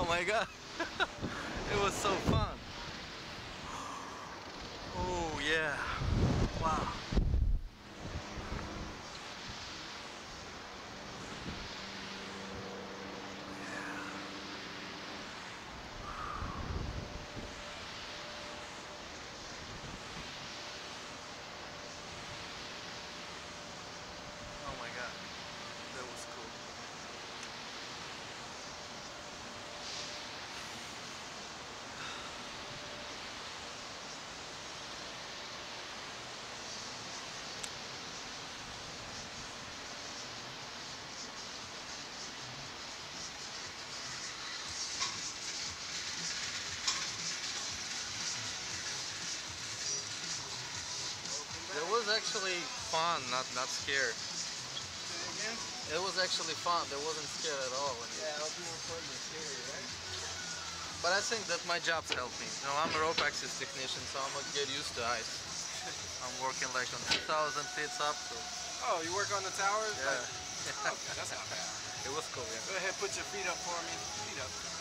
my god. It was so fun. Oh yeah. Wow. Oh my god. That was cool. It was actually fun, not scared. Say it again? It was actually fun. They wasn't scared at all. Yeah, it'll be more fun than scary, right? But I think that my job's helped me. You know, I'm a rope access technician, so I'm gonna get used to heights. I'm working like on 2,000 feet up, so Oh, you work on the towers? yeah. Like, okay, that's not bad. It was cool, yeah. Go ahead, put your feet up for me. Feet up.